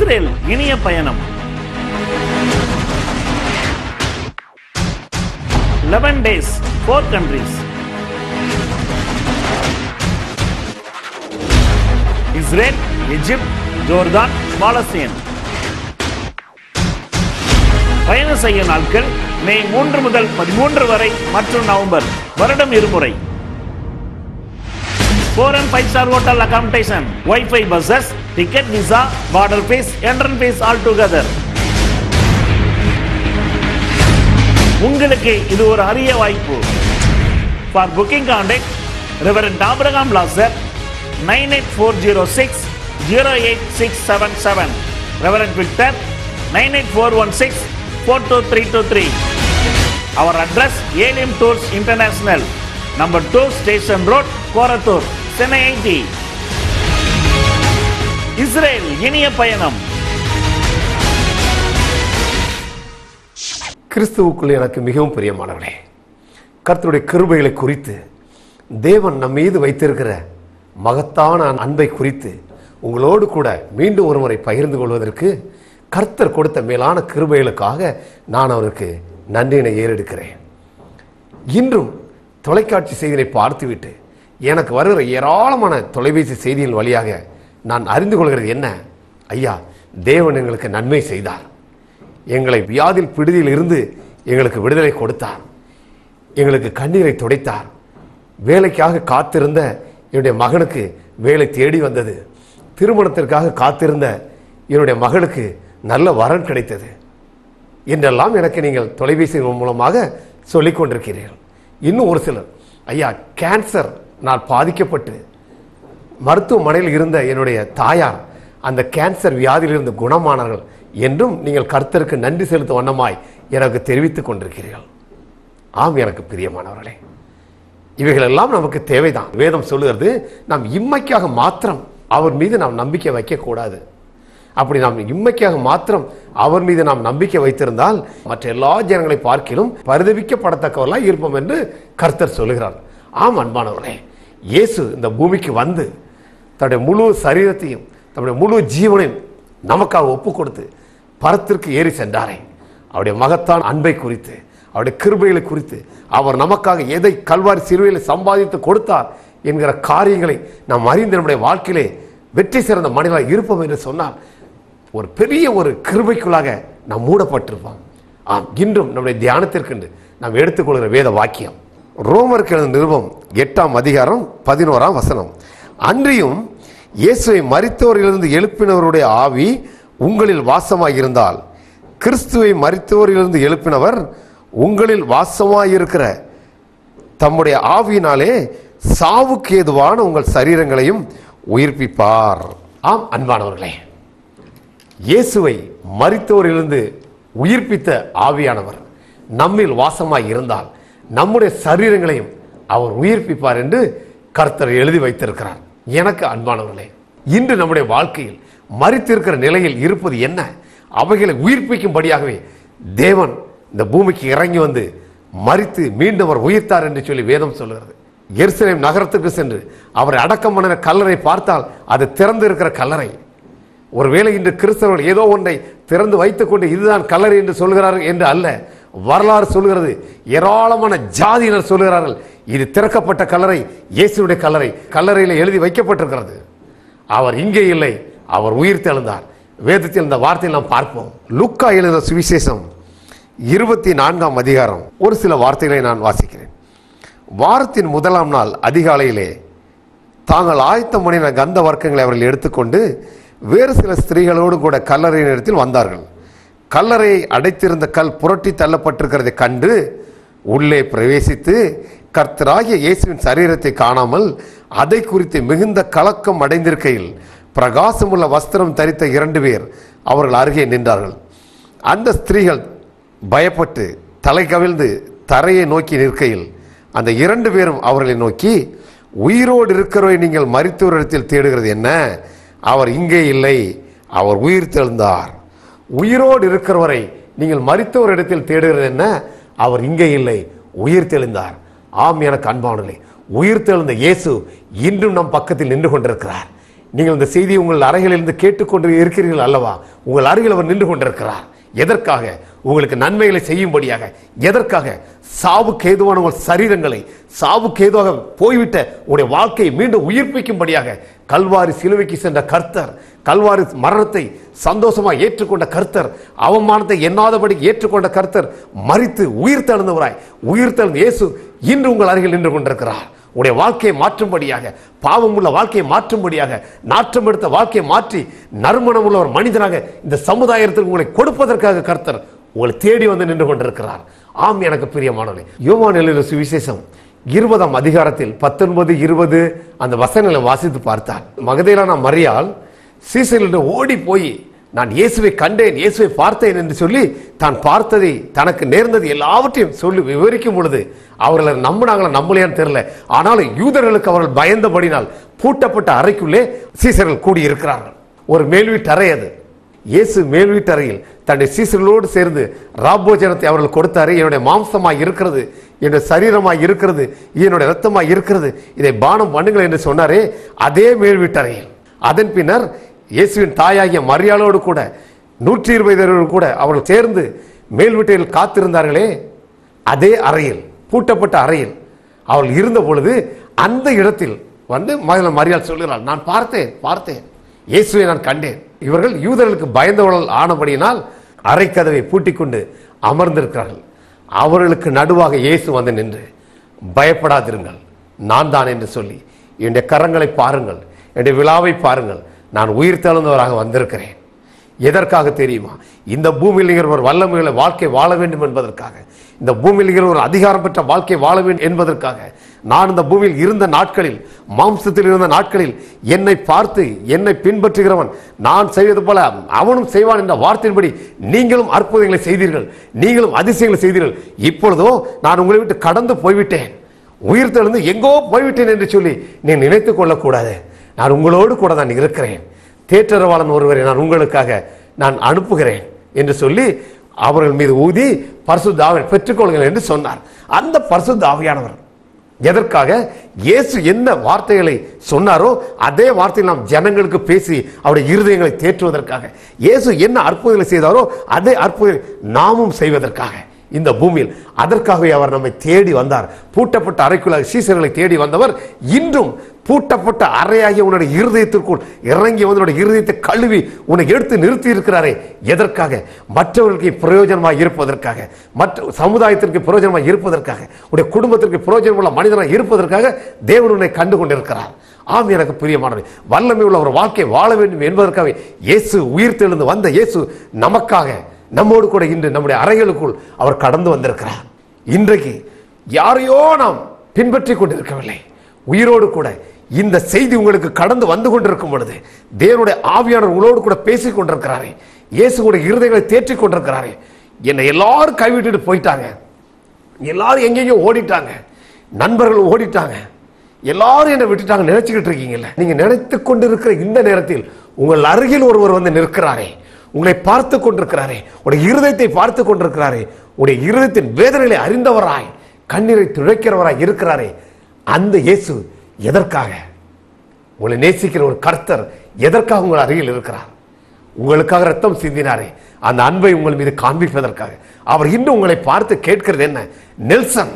Israel இனிய பயணம். 11 days, 4 countries. Israel, எகிப்து, ஜோர்தான், பாலஸ்தீன். பயணம் செய்ய நாட்கள் மே 3 முதல் 13 வரை மற்றும் நவம்பர். வருடம் இருமுறை. 4 and 5 star hotel accommodation, Wi-Fi buses, ticket, visa, border fees, entrance fees all together. உங்களுக்கு இது ஒரு அரிய வாய்ப்பு. For booking contact Reverend Abraham Lazar 98406 08677, Reverend Victor 98416 42323. Our address Alien Tours International, number 2 Station Road, Koratur, Chennai 80. Israel இனிய பயணம். கிறிஸ்துவுக்குள் எனக்கு மிகவும் பிரியமானவர்களே, கர்த்தருடைய கிருபைகளை குறித்து, தேவன் நம் மீது வைத்திருக்கிற மகத்தான அன்பை குறித்து உங்களோடு கூட மீண்டும் ஒரு முறை பகிர்ந்து கொள்வதற்கு கர்த்தர் கொடுத்த மேலான கிருபைகளுக்காக நான் அவருக்கு நன்றியினை ஏறெடுக்கிறேன். இன்றும் தொலைக்காட்சி செய்தியை பார்த்துவிட்டு எனக்கு வருகிற ஏராளமான தொலைபேசி செய்தியின் வழியாக நான் அறிந்து கொள்கிறது என்ன? ஐயா, தேவன் எங்களுக்கு நன்மை செய்தார், எங்களை வியாதில் பிடிதியில் இருந்து எங்களுக்கு விடுதலை கொடுத்தார், எங்களுக்கு கண்ணீரை துடைத்தார், வேலைக்காக காத்திருந்த என்னுடைய மகனுக்கு வேலை தேடி வந்தது, திருமணத்திற்காக காத்திருந்த என்னுடைய மகளுக்கு நல்ல வரன் கிடைத்தது என்றெல்லாம் எனக்கு நீங்கள் தொலைபேசி மூலமாக சொல்லிக் கொண்டிருக்கிறீர்கள். இன்னும் ஒரு சிலர், ஐயா, கேன்சர் நான் பாதிக்கப்பட்டு மருத்துவமனையில் இருந்த என்னுடைய தாயார் அந்த கேன்சர் வியாதியிலிருந்து குணமானார்கள் என்றும் நீங்கள் கர்த்தருக்கு நன்றி செலுத்தும் வண்ணமாய் எனக்கு தெரிவித்துக் கொண்டிருக்கிறீர்கள். ஆம், எனக்கு பிரியமானவர்களே, இவைகளெல்லாம் நமக்கு தேவைதான். வேதம் சொல்லுகிறது, நாம் இம்மைக்காக மாத்திரம் அவர் மீது நாம் நம்பிக்கை வைக்கக்கூடாது. அப்படி நாம் இம்மைக்காக மாத்திரம் அவர் மீது நாம் நம்பிக்கை வைத்திருந்தால் மற்ற எல்லா ஜனங்களை பார்க்கிலும் பரிதபிக்கப்படத்தக்கவர்களாக இருப்போம் என்று கர்த்தர் சொல்லுகிறார். ஆம் அன்பானவர்களே, இயேசு இந்த பூமிக்கு வந்து தன்னுடைய முழு சரீரத்தையும் தன்னுடைய முழு ஜீவனையும் நமக்காக ஒப்பு கொடுத்து பரத்திற்கு ஏறி சென்றாரே, அவருடைய மகத்தான அன்பை குறித்து, அவருடைய கிருபைகளை குறித்து, அவர் நமக்காக எதை கல்வாரி சிலுவையில் சம்பாதித்து கொடுத்தார் என்கிற காரியங்களை நாம் அறிந்து நம்முடைய வாழ்க்கையிலே வெற்றி சிறந்த மனிதனாக இருப்போம் என்று சொன்னால் ஒரு பெரிய ஒரு கிருபைக்குள்ளாக நாம் மூடப்பட்டிருப்போம். ஆம், இன்றும் நம்முடைய தியானத்திற்கு நாம் எடுத்துக்கொள்கிற வேத வாக்கியம் ரோமருக்கு எழுதின நிருபம் 8ஆம் அதிகாரம் 11ஆம் வசனம். அன்றியும் இயேசுவை மரித்தோரிலிருந்து எழுப்பினவருடைய ஆவி உங்களில் வாசமாயிருந்தால், கிறிஸ்துவை மரித்தோரிலிருந்து எழுப்பினவர் உங்களில் வாசமாயிருக்கிற தம்முடைய ஆவியினாலே சாவுக்கு ஏதுவான உங்கள் சரீரங்களையும் உயிர்ப்பிப்பார். ஆம் அன்பானவர்களே, இயேசுவை மரித்தோரிலிருந்து உயிர்ப்பித்த ஆவியானவர் நம்மில் வாசமாய் இருந்தால் நம்முடைய சரீரங்களையும் அவர் உயிர்ப்பிப்பார் என்று கர்த்தர் எழுதி வைத்திருக்கிறார். எனக்கு அன்பானவர்களே, இன்று நம்முடைய வாழ்க்கையில் மரித்திருக்கிற நிலையில் இருப்பது என்ன? அவைகளை உயிர்ப்பிக்கும்படியாகவே தேவன் இந்த பூமிக்கு இறங்கி வந்து மரித்து மீண்டும் அவர் உயிர்த்தார் என்று சொல்லி வேதம் சொல்லுகிறது. எருசலேம் நகரத்துக்கு சென்று அவரை அடக்கம் பண்ணின கல்லறை பார்த்தால் அது திறந்து இருக்கிற கல்லறை. ஒருவேளை இன்று கிறிஸ்தவர்கள் ஏதோ ஒன்றை திறந்து வைத்துக் கொண்டு இதுதான் கல்லறை என்று சொல்கிறார்கள் என்று அல்ல. வரலாறு சொல்கிறது, ஏராளமான ஜாதியினர் சொல்கிறார்கள் இது திறக்கப்பட்ட கல்லறை, இயேசுடைய கல்லறை, கல்லறையில் எழுதி வைக்கப்பட்டிருக்கிறது. அவர் இங்கே இல்லை, அவர் உயிர் தெழுந்தார். வேதத்தில் இந்த வார்த்தையில் நாம் பார்ப்போம். லூக்கா எழுதின சுவிசேஷம் 24ஆம் அதிகாரம் ஒரு சில வார்த்தைகளை நான் வாசிக்கிறேன். வாரத்தின் முதலாம் நாள் அதிகாலையிலே தாங்கள் ஆயத்தம் பண்ணின கந்த வர்க்கங்களை அவர்கள் எடுத்துக்கொண்டு வேறு சில ஸ்திரீகளோடு கூட கல்லறையின் இடத்தில் வந்தார்கள். கல்லறையை அடைத்திருந்த கல் புரட்டி தள்ளப்பட்டிருக்கிறதை கண்டு உள்ளே பிரவேசித்து கர்த்தராகிய இயேசுவின் சரீரத்தை காணாமல் அதை குறித்து மிகுந்த கலக்கம் அடைந்திருக்கையில் பிரகாசமுள்ள வஸ்திரம் தரித்த 2 பேர் அவர்கள் அருகே நின்றார்கள். அந்த ஸ்திரீகள் பயப்பட்டு தலை கவிழ்ந்து தரையை நோக்கி நிற்கையில் அந்த 2 பேரும் அவர்களை நோக்கி, உயிரோடு இருக்கிறவரை நீங்கள் மரித்தோரிடத்தில் தேடுகிறது என்ன? அவர் இங்கே இல்லை, அவர் உயிர் தெழுந்தார். உயிரோடு இருக்கிறவரை நீங்கள் மரித்தோரிடத்தில் தேடுகிறது என்ன? அவர் இங்கே இல்லை, உயிர் தெழுந்தார். ஆம், எனக்கு அன்பானவர்களே, உயிர் தெழுந்த இயேசு இன்றும் நம் பக்கத்தில் நின்று கொண்டிருக்கிறார். நீங்கள் இந்த செய்தியை உங்கள் அறைகளிலிருந்து கேட்டுக்கொண்டு இருக்கிறீர்கள் அல்லவா? உங்கள் அருகில் அவர் நின்று கொண்டிருக்கிறார். எதற்காக? உங்களுக்கு நன்மைகளை செய்யும்படியாக. எதற்காக? சாவுக்கு ஏதுவான உங்கள் சரீரங்களை, சாவுக்கு ஏதுவாக போய்விட்ட உங்களுடைய வாழ்க்கையை மீண்டும் உயிர்ப்பிக்கும்படியாக கல்வாரி சிலுவைக்கு சென்ற கர்த்தர், கல்வாரி மரணத்தை சந்தோஷமாக ஏற்றுக்கொண்ட கர்த்தர், அவமானத்தை எண்ணாதபடி ஏற்றுக்கொண்ட கர்த்தர், மரித்து உயிர் தெழுந்தவராய் உயிர் தெழுந்த இயேசு இன்று உங்கள் அருகில் நின்று கொண்டிருக்கிறார். உடைய வாழ்க்கையை மாற்றும்படியாக, பாவம் உள்ள வாழ்க்கையை மாற்றும்படியாக, நாற்றம் எடுத்த வாழ்க்கையை மாற்றி நறுமணம் உள்ள ஒரு மனிதனாக இந்த சமுதாயத்திற்கு உங்களை கொடுப்பதற்காக கர்த்தர் உங்களை தேடி வந்து நின்று கொண்டிருக்கிறார். ஆம், எனக்கு பிரியமானவர்களே, யோவான் எழுதின சுவிசேஷம் 20ஆம் அதிகாரத்தில் 19, 20 அந்த வசனங்களை வாசித்து பார்த்தால், மகதலேனான மரியாள் சீசரிடம் ஓடி போய் நான் இயேசுவை கண்டேன், இயேசுவை பார்த்தேன் என்று சொல்லி தான் பார்த்ததை, தனக்கு நேர்ந்தது எல்லாவற்றையும் சொல்லி விவரிக்கும் பொழுது அவர்களை நம்பினாங்களா நம்பலையான்னு தெரியல. ஆனாலும் யூதர்களுக்கு அவர்கள் பயந்தபடினால் பூட்டப்பட்ட அறைக்குள்ளே சீசர்கள் கூடி இருக்கிறார்கள். ஒரு மேல்வீட்டு அறை அது. இயேசு மேல்வீட்டு அறையில் தன்னுடைய சீசர்களோடு சேர்ந்து ராபோஜனத்தை அவர்கள் கொடுத்தாரு. என்னுடைய மாம்சமாய் இருக்கிறது, என்னுடைய சரீரமாய் இருக்கிறது, என்னுடைய ரத்தமாய் இருக்கிறது, இதை பானம் பண்ணுங்கள் என்று சொன்னாரே, அதே மேல்வீட்டு அறையில். அதன் பின்னர் இயேசுவின் தாயாகிய மரியாளோடு கூட 120 கூட அவர்கள் சேர்ந்து மேல் வீட்டில் காத்திருந்தார்களே, அதே அறையில், பூட்டப்பட்ட அறையில் அவர்கள் இருந்த பொழுது அந்த இடத்தில் வந்து மரியாள் சொல்கிறாள், நான் பார்த்தேன் இயேசுவை நான் கண்டேன். இவர்கள் யூதர்களுக்கு பயந்தவர்கள் ஆனபடியினால் அறைக்கதவை பூட்டிக் கொண்டு அமர்ந்திருக்கிறார்கள். அவர்களுக்கு நடுவாக இயேசு வந்து நின்று, பயப்படாதிருங்கள், நான் தான் என்று சொல்லி, என்னுடைய கரங்களை பாருங்கள், என்னுடைய விழாவை பாருங்கள், நான் உயிர் தெழுந்தவராக வந்திருக்கிறேன். எதற்காக தெரியுமா? இந்த பூமியில் நீங்கள் ஒரு வல்லமையுள்ள வாழ்க்கை வாழ வேண்டும் என்பதற்காக, இந்த பூமியில் நீங்கள் ஒரு அதிகாரம் பெற்ற வாழ்க்கை வாழ வேண்டும் என்பதற்காக, நான் இந்த பூமியில் இருந்த நாட்களில், மாம்சத்தில் இருந்த நாட்களில் என்னை பார்த்து என்னை பின்பற்றுகிறவன் நான் செய்வது போல அவனும் செய்வான் என்ற வார்த்தையின்படி நீங்களும் அற்புதங்களை செய்தீர்கள், நீங்களும் அதிசயங்களை செய்தீர்கள். இப்பொழுதோ நான் உங்களை விட்டு கடந்து போய்விட்டேன், உயிர் தெழுந்து எங்கோ போய்விட்டேன் என்று சொல்லி நீ நினைத்துக் கொள்ளக்கூடாது. நான் உங்களோடு கூட தான் இருக்கிறேன். தேற்றரவாளன் ஒருவரை நான் உங்களுக்காக நான் அனுப்புகிறேன் என்று சொல்லி அவர்கள் மீது ஊதி பரிசுத்த ஆவியை பெற்றுக்கொள்ளுங்கள் என்று சொன்னார். அந்த பரிசுத்த ஆவியானவர் எதற்காக? இயேசு என்ன வார்த்தைகளை சொன்னாரோ அதே வார்த்தையில் நாம் ஜனங்களுக்கு பேசி அவருடைய இருதயங்களை தேற்றுவதற்காக, இயேசு என்ன அற்புதங்களை செய்தாரோ அதே அற்புதங்களை நாமும் செய்வதற்காக இந்த பூமியில். அதற்காகவே அவர் நம்மை தேடி வந்தார். பூட்டப்பட்ட அறைக்குள்ளாக சீசர்களை தேடி வந்தவர் இன்றும் பூட்டப்பட்ட அறையாகிய உன்னுடைய இருதயத்திற்குள் இறங்கி வந்து உன்னுடைய இருதயத்தை கழுவி உன்னை எடுத்து நிறுத்தி இருக்கிறாரே. எதற்காக? மற்றவர்களுக்கு பிரயோஜனமாக இருப்பதற்காக, மற்ற சமுதாயத்திற்கு பிரயோஜனமாக இருப்பதற்காக, உடைய குடும்பத்திற்கு பிரயோஜனமுள்ள மனிதனாக இருப்பதற்காக தேவன் உன்னை கண்டு கொண்டிருக்கிறார். ஆம், எனக்கு பிரியமானவை, வல்லமை உள்ள ஒரு வாழ்க்கை வாழ வேண்டும் என்பதற்காக இயேசு உயிர் தெழுந்து வந்த இயேசு நமக்காக நம்மோடு கூட இன்று நம்முடைய அறைகளுக்குள் அவர் கடந்து வந்திருக்கிறார். இன்றைக்கு யாரையோ நாம் பின்பற்றி கொண்டிருக்கவில்லை, உயிரோடு கூட இந்த செய்தி உங்களுக்கு கடந்து வந்து கொண்டிருக்கும் பொழுது தேவனுடைய ஆவியானவர் உங்களோடு கூட பேசிக் கொண்டிருக்கிறாரே, இயேசு கூட இருதயங்களை தேற்றிக் கொண்டிருக்கிறாரே. என்னை எல்லாரும் கைவிட்டுட்டு போயிட்டாங்க, எல்லாரும் எங்கெங்கயோ ஓடிட்டாங்க, நண்பர்கள் ஓடிட்டாங்க, எல்லாரும் என்னை விட்டுட்டாங்க நினைச்சுக்கிட்டு இருக்கீங்கல்ல. நீங்க நினைத்து கொண்டிருக்கிற இந்த நேரத்தில் உங்கள் அருகில் ஒருவர் வந்து நிற்கிறாரே, உங்களை பார்த்து கொண்டிருக்கிறாரே, உடைய இருதயத்தை பார்த்து கொண்டிருக்கிறாரே, உடைய இருதயத்தின் வேதனைகளை அறிந்தவராய் கண்ணீரை துடைக்கிறவராய் இருக்கிறாரே. அந்த இயேசு எதற்காக? உங்களை நேசிக்கிற ஒரு கர்த்தர் எதற்காக உங்கள் அருகில் இருக்கிறார்? உங்களுக்காக ரத்தம் சிந்தினாரே, அந்த அன்பை உங்கள் மீது காண்பிப்பதற்காக. அவர் இன்னும் உங்களை பார்த்து கேட்கிறது என்ன? நெல்சன்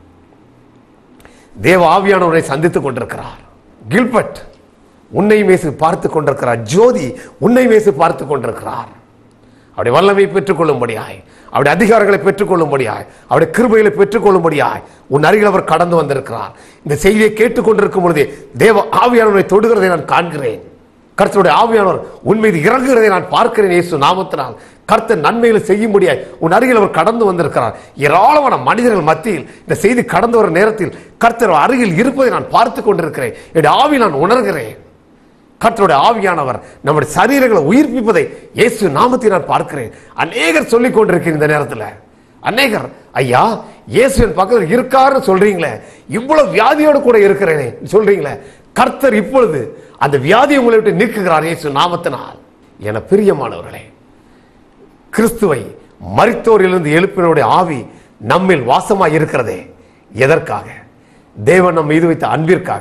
தேவ ஆவியானவரை சந்தித்துக் கொண்டிருக்கிறார். கில்பர்ட் உன்னை மேசு பார்த்து கொண்டிருக்கிறார். ஜோதி உன்னை மேசு பார்த்து கொண்டிருக்கிறார். அவருடைய வல்லமை பெற்றுக்கொள்ளும்படியாய், அவருடைய அதிகாரங்களை பெற்றுக்கொள்ளும்படியாய், அவருடைய கிருபைகளை பெற்றுக்கொள்ளும்படியாய் உன் அருகில் அவர் கடந்து வந்திருக்கிறார். இந்த செய்தியை கேட்டுக்கொண்டிருக்கும் பொழுதே தேவ ஆவியானவரை தொடுகிறதை நான் காண்கிறேன். கர்த்தருடைய ஆவியானவர் உன் மீது இறங்குகிறதை நான் பார்க்கிறேன். இயேசு நாமத்தினால் கர்த்தர் நன்மைகளை செய்யும்படியாய் உன் அருகில் அவர் கடந்து வந்திருக்கிறார். ஏராளமான மனிதர்கள் மத்தியில் இந்த செய்தி கடந்து வர நேரத்தில் கர்த்தர் அருகில் இருப்பதை நான் பார்த்து கொண்டிருக்கிறேன். என்னுடைய ஆவி நான் உணர்கிறேன். கர்த்தருடைய ஆவியானவர் நம்முடைய சரீரங்களை உயிர்ப்பிப்பதை இயேசு நாமத்தில் நான் பார்க்கிறேன். அநேகர் சொல்லிக் கொண்டிருக்கிறேன் இந்த நேரத்தில். அநேகர், ஐயா இயேசுவின் பக்கத்தில் இருக்காருன்னு சொல்றீங்களே, இவ்வளவு வியாதியோடு கூட இருக்கிறேனே சொல்றீங்களே, கர்த்தர் இப்பொழுது அந்த வியாதியை உங்களை விட்டு நீக்குகிறார் இயேசு நாமத்தினால். என பிரியமானவர்களே, கிறிஸ்துவை மரித்தோரிலிருந்து எழுப்பினுடைய ஆவி நம்மில் வாசமாய் இருக்கிறதே. எதற்காக? தேவன் நம் மீது வைத்த அன்பிற்காக.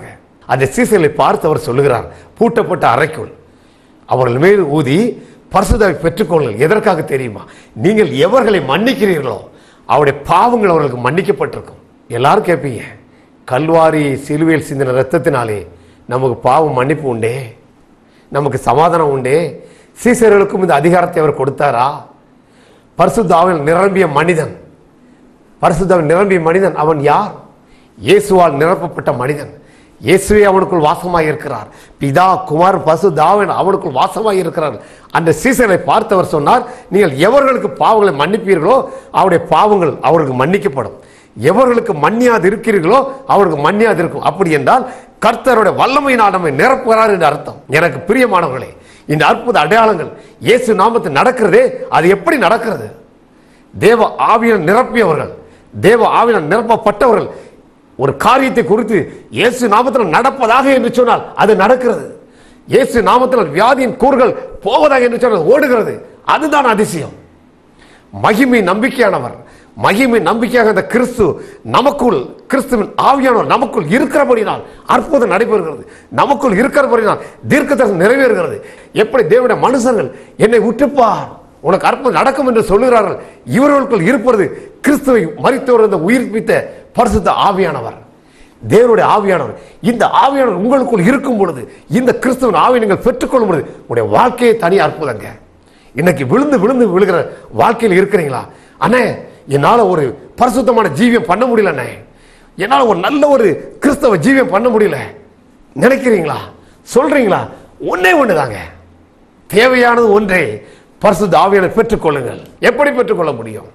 அந்த சீசர்களை பார்த்து அவர் சொல்லுகிறார், பூட்டப்பட்ட அறைக்குள் அவர்கள் மேல் ஊதி பரிசுத்தாவை பெற்றுக்கொள்ளுங்கள். எதற்காக தெரியுமா? நீங்கள் எவர்களை மன்னிக்கிறீர்களோ அவருடைய பாவங்கள் அவர்களுக்கு மன்னிக்கப்பட்டிருக்கும். எல்லாரும் கேட்பீங்க, கல்வாரி சிலுவையில் சிந்தின ரத்தத்தினாலே நமக்கு பாவம் மன்னிப்பு உண்டே, நமக்கு சமாதானம் உண்டே? சீசர்களுக்கும் இந்த அதிகாரத்தை அவர் கொடுத்தாரா? பரிசுத்தாவில் நிரம்பிய மனிதன், பரிசுத்தாவில் நிரம்பிய மனிதன் அவன் யார்? இயேசுவால் நிரப்பப்பட்ட மனிதன். இயேசுவே அவனுக்குள் வாசமாய் இருக்கிறார். பிதா, குமார், பரிசுத்தாவின் அவனுக்குள் வாசமாய் இருக்கிறார். அந்த சீசரை பார்த்தவர் சொன்னார், நீங்கள் எவர்களுக்கு பாவங்களை மன்னிப்பீர்களோ அவருடைய பாவங்கள் அவர்களுக்கு மன்னிக்கப்படும். எவர்களுக்கு மன்னியாது இருக்கிறீர்களோ அவருக்கு மன்னியாது இருக்கும். அப்படி என்றால் கர்த்தருடைய வல்லமையினால் நம்மை நிரப்புகிறார் என்று அர்த்தம். எனக்கு பிரியமானவர்களே, இந்த அற்புத அடையாளங்கள் இயேசு நாமத்தில் நடக்கிறதே, அது எப்படி நடக்கிறது? தேவ ஆவியால் நிரப்பியவர்கள், தேவ ஆவியால் நிரப்பப்பட்டவர்கள் ஒரு காரியத்தை குறித்து இயேசு நாமத்தில் நடப்பதாக என்று சொன்னால் அது நடக்கிறது. இயேசு நாமத்தில் வியாதியின் கூறுகள் போவதாக என்று சொன்னால் ஓடுகிறது. அதுதான் அதிசயம். மகிமை நம்பிக்கையானவர், மகிமை நம்பிக்கையாக அந்த கிறிஸ்து நமக்குள், கிறிஸ்துவின் ஆவியானவர் நமக்குள் இருக்கிறபடினால் அற்புதம் நடைபெறுகிறது. நமக்குள் இருக்கிறபடினால் தீர்க்கதரிசனம் நிறைவேறுகிறது. எப்படி தேவனுடைய மனுஷர்கள் என்னை உற்றுப்பார், உனக்கு அற்புதம் நடக்கும் என்று சொல்லுகிறார்கள். இவர்களுக்குள் இருப்பது கிறிஸ்துவை மரித்தோர் உயிர்ப்பித்த பரிசுத்த ஆவியானவர், தேவனுடைய ஆவியானவர். இந்த ஆவியானவர் உங்களுக்குள் இருக்கும் பொழுது, இந்த கிறிஸ்துவின் ஆவியை நீங்கள் பெற்றுக்கொள்ளும் பொழுது உங்களுடைய வாழ்க்கையை தனி அற்புதங்க. இன்னைக்கு விழுந்து விழுந்து விழுகிற வாழ்க்கையில் இருக்கிறீங்களா? அண்ணே, என்னால ஒரு பரிசுத்தமான ஜீவியம் பண்ண முடியல, அண்ணே, என்னால ஒரு நல்ல ஒரு கிறிஸ்தவ ஜீவியம் பண்ண முடியல நினைக்கிறீங்களா? சொல்றீங்களா? ஒன்னே ஒண்ணுதாங்க, தேவையானது ஒன்றே, பரிசுத்த ஆவியானவரை பெற்றுக்கொள்ளுங்கள். எப்படி பெற்றுக்கொள்ள முடியும்?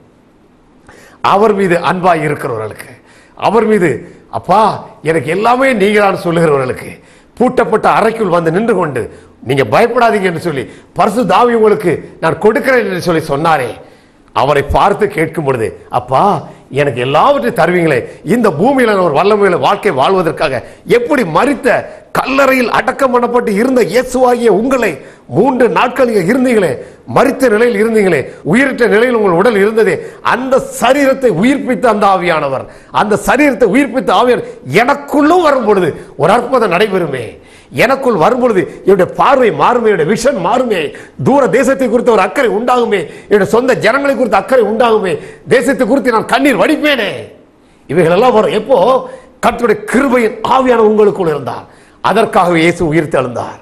அவர் மீது அன்பாய் இருக்கிறவர்களுக்கு, அவர் மீது அப்பா எனக்கு எல்லாமே நீங்களான்னு சொல்லுகிறவர்களுக்கு, பூட்டப்பட்ட அறைக்குள் வந்து நின்று கொண்டு நீங்க பயப்படாதீங்க என்று சொல்லி பரிசுத்த ஆவி உங்களுக்கு நான் கொடுக்கிறேன் என்று சொல்லி சொன்னாரே, அவரை பார்த்து கேட்கும் பொழுது, அப்பா எனக்கு எல்லாவற்றையும் தருவீங்களே, இந்த பூமியில ஒரு வல்லமையில வாழ்க்கை வாழ்வதற்காக எப்படி மரித்த கல்லறையில் அடக்கம் பண்ணப்பட்டு இருந்த இயேசுவாகிய உங்களை 3 நாட்கள் இருந்தீங்களே, மரித்த நிலையில் இருந்தீங்களே, உயிரற்ற நிலையில் உங்கள் உடல் இருந்ததே, அந்த சரீரத்தை உயிர்ப்பித்த அந்த ஆவியானவர், அந்த சரீரத்தை உயிர்ப்பித்த ஆவியானவர் எனக்குள்ளும் வரும் பொழுது ஒரு அற்புதம் நடைபெறுமே. எனக்குள் வரும்பொழுது என்னுடைய பார்வை மாறுமே, என்னுடைய விஷன் மாறுமே, தூர தேசத்தை குறித்த ஒரு அக்கறை உண்டாகுமே, என்னுடைய சொந்த ஜனங்களை குறித்த அக்கறை உண்டாகுமே, தேசத்தை குறித்து நான் கண்ணீர் வடிப்பேனே. இவைகள் எல்லாம் வரும் எப்போ? கர்த்தருடைய கிருபையின் ஆவியான உங்களுக்குள் இருந்தார். அதற்காகவே இயேசு உயிர்த்து எழுந்தார்.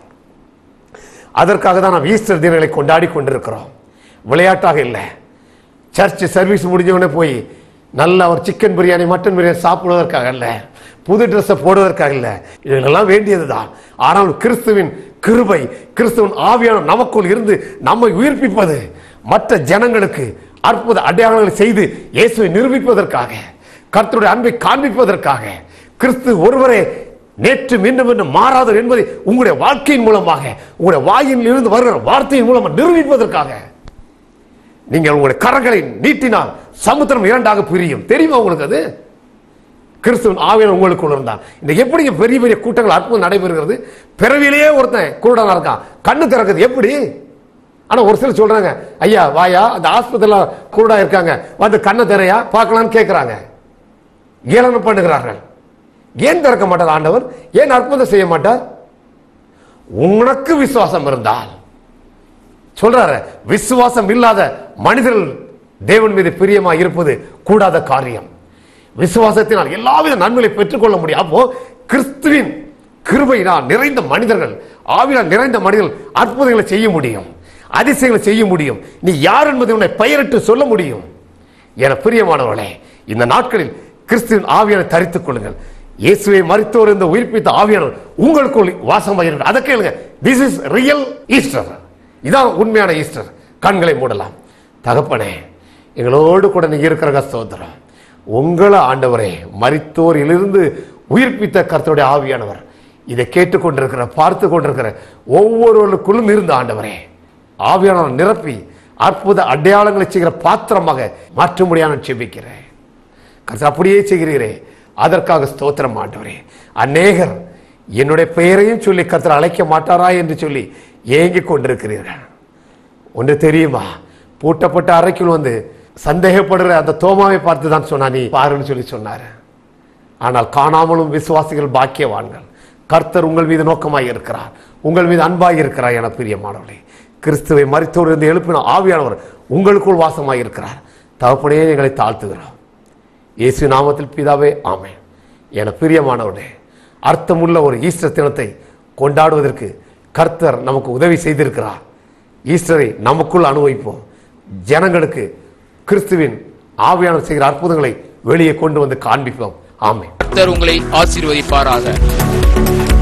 அதற்காக தான் நாம் ஈஸ்டர் தினங்களை கொண்டாடி கொண்டிருக்கிறோம். விளையாட்டாக இல்லை. சர்ச் சர்வீஸ் முடிஞ்சவனே போய் நல்ல ஒரு சிக்கன் பிரியாணி, மட்டன் பிரியாணி சாப்பிடுவதற்காக அல்ல, புது ட்ரெஸ்ஸை போடுவதற்காக இல்லை. இதெல்லாம் வேண்டியதுதான். ஆனால் கிறிஸ்துவின் கிருபை, கிறிஸ்துவின் ஆவியான நமக்குள் இருந்து நம்மை உயிர்ப்பிப்பது, மற்ற ஜனங்களுக்கு அற்புத அடையாளங்களை செய்து இயேசுவை நிரூபிப்பதற்காக, கர்த்தருடைய அன்பை காண்பிப்பதற்காக, கிறிஸ்து ஒருவரே நேற்று மீண்டும் என்று மாறாதவர் என்பதை உங்களுடைய வாழ்க்கையின் மூலமாக, உங்களுடைய வாயில் இருந்து வருகிற வார்த்தையின் மூலமாக நிரூபிப்பதற்காக நீங்கள் உங்களுடைய கரங்களை நீட்டினால் சமுத்திரம் 2ஆக பிரியும். தெரியுமா உங்களுக்கு? அது கிறிஸ்துவின் ஆவியானவர் உங்களுக்குள் இருந்தால். இந்த எப்படி பெரிய பெரிய கூட்டங்கள் அற்புதம் நடைபெறுகிறது? பிறவிலேயே ஒருத்தன் குருடனா இருக்கான், கண்ணு திறக்குது எப்படி? ஆனா ஒரு சிலர் சொல்றாங்க, ஐயா வாயா, அந்த ஆஸ்பத்திரியில குருடா இருக்காங்க, வந்து கண்ணை திறையா பார்க்கலான்னு கேட்கிறாங்க, ஏளனம் பண்ணுகிறார்கள். ஏன் திறக்க மாட்டார் ஆண்டவர்? ஏன் அற்புதம் செய்ய மாட்டார்? உனக்கு விசுவாசம் இருந்தால். சொல்றாரு, விசுவாசம் இல்லாத மனிதர்கள் தேவன் மீது பிரியமா இருப்பது கூடாத காரியம். விசுவாசத்தினால் எல்லாவித நன்மைகளை பெற்றுக்கொள்ள முடியும். அப்போ கிறிஸ்துவின் கிருபையினால் நிறைந்த மனிதர்கள், ஆவியால் நிறைந்த மனிதர்கள் அற்புதங்களை செய்ய முடியும், அதிசயங்களை செய்ய முடியும். நீ யார் என்பதை உன்னை பெயரிட்டு சொல்ல முடியும். என பிரியமானவர்களே, இந்த நாட்களில் கிறிஸ்துவின் ஆவியானை தரித்துக் கொள்ளுங்கள். இயேசுவை மரித்தோர் இந்த உயிர்ப்பித்த ஆவியானவர் உங்களுக்குள் வாசமாயிருக்கிறார். அதை கேளுங்க. This is real Easter. இதான் உண்மையான ஈஸ்டர். கண்களை மூடலாம். தகப்பனே, எங்களோடு கூட நீங்க இருக்கிற ஸ்தோத்திரம். உங்களை ஆண்டவரே, மரித்தோரிலிருந்து உயிர்ப்பித்த கர்த்தருடைய ஆவியானவர் இதை கேட்டுக்கொண்டிருக்கிற, பார்த்து கொண்டிருக்கிற ஒவ்வொருவருக்குள்ளும் இருந்த ஆண்டவரே, ஆவியானவர் நிரப்பி அற்புத அடையாளங்களை செய்கிற பாத்திரமாக மாற்றும்படியான செபிக்கிறேன். கர்த்தர் அப்படியே செய்கிறீரே, அதற்காக ஸ்தோத்திரம் ஆண்டவரே. அநேகர் என்னுடைய பெயரையும் சொல்லி கர்த்தர் அழைக்க மாட்டாரா என்று சொல்லி ஏங்கிக் கொண்டிருக்கிறீர்கள். ஒன்று தெரியுமா? பூட்டப்பட்ட அறைக்குள் வந்து சந்தேகப்படுற அந்த தோமாவை பார்த்து தான் சொன்னா, நீ பாருன்னு சொல்லி சொன்னார். ஆனால் காணாமலும் விசுவாசிகள் பாக்கியவான்கள், கர்த்தர் உங்கள் மீது நோக்கமாய் இருக்கிறார், உங்கள் மீது அன்பாய் இருக்கிறார். என பிரியமானவர்களே, கிறிஸ்துவை மரித்தோர் இருந்து எழுப்பின ஆவியானவர் உங்களுக்குள் வாசமாய் இருக்கிறார். தகப்பனே, எங்களை தாழ்த்துகிறோம் இயேசு நாமத்தில் பிதாவே, ஆமென். என பிரியமானவர்களே, அர்த்தமுள்ள ஒரு ஈஸ்டர் தினத்தை கொண்டாடுவதற்கு கர்த்தர் நமக்கு உதவி செய்திருக்கிறார். ஈஸ்டரை நமக்குள் அனுபவிப்போம். ஜனங்களுக்கு கிறிஸ்துவின் ஆவியானவர் செய்கிற அற்புதங்களை வெளியே கொண்டு வந்து காண்பிப்போம். ஆமென். கர்த்தர் உங்களை ஆசீர்வதிப்பாராக.